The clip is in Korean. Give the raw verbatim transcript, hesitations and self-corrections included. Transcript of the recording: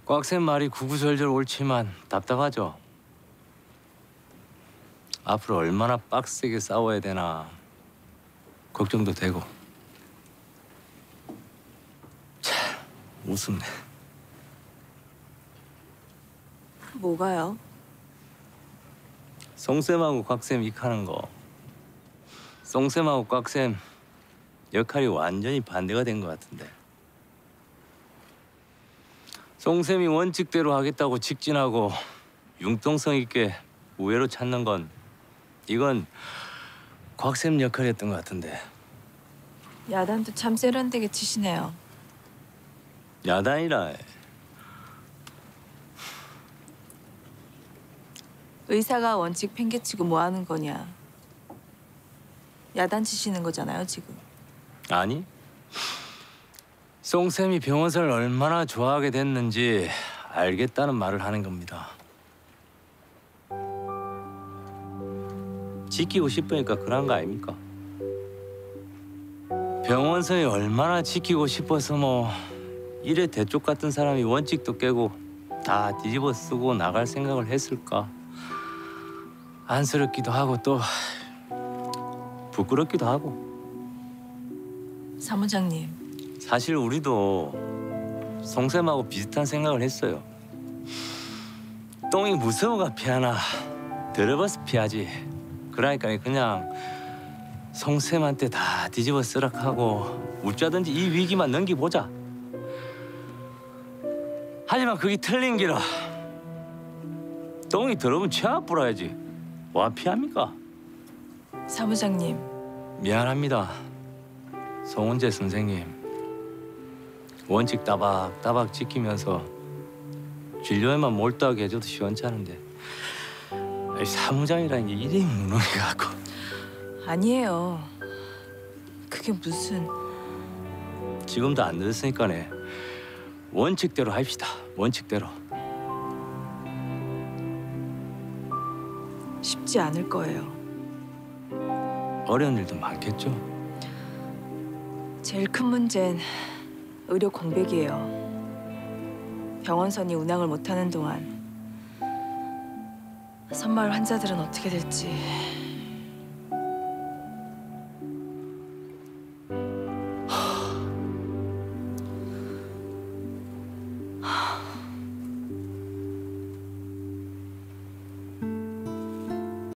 꽉센 말이 구구절절 옳지만 답답하죠. 앞으로 얼마나 빡세게 싸워야 되나 걱정도 되고. 참 웃음네. 뭐가요? 송쌤하고 곽쌤 익하는 거. 송쌤하고 곽쌤 역할이 완전히 반대가 된 것 같은데. 송쌤이 원칙대로 하겠다고 직진하고 융통성 있게 우회로 찾는 건 이건 곽쌤 역할이었던 것 같은데. 야단도 참 세련되게 치시네요. 야단이라. 의사가 원칙 팽개치고 뭐 하는 거냐. 야단 치시는 거잖아요, 지금. 아니. 송쌤이 병원서를 얼마나 좋아하게 됐는지 알겠다는 말을 하는 겁니다. 지키고 싶으니까 그런 거 아닙니까? 병원서에 얼마나 지키고 싶어서 뭐 이래 대쪽 같은 사람이 원칙도 깨고 다 뒤집어 쓰고 나갈 생각을 했을까? 안쓰럽기도 하고 또 부끄럽기도 하고. 사무장님. 사실 우리도 송쌤하고 비슷한 생각을 했어요. 똥이 무서워가 피하나 더러워서 피하지. 그러니까 그냥 송쌤한테 다 뒤집어 쓰락하고 웃자든지 이 위기만 넘기보자. 하지만 그게 틀린 기라. 똥이 더러우면 최악 뿌려야지. 와 피합니까? 사무장님. 미안합니다. 송은재 선생님. 원칙 따박따박 지키면서 진료에만 몰두하게 해줘도 시원찮은데 사무장이라는 게 이리 무능해갖고. 아니에요. 그게 무슨... 지금도 안 늦었으니까네. 원칙대로 합시다. 원칙대로. 쉽지 않을 거예요. 어려운 일도 많겠죠. 제일 큰 문제는 의료 공백이에요. 병원선이 운항을 못하는 동안 선마을 환자들은 어떻게 될지.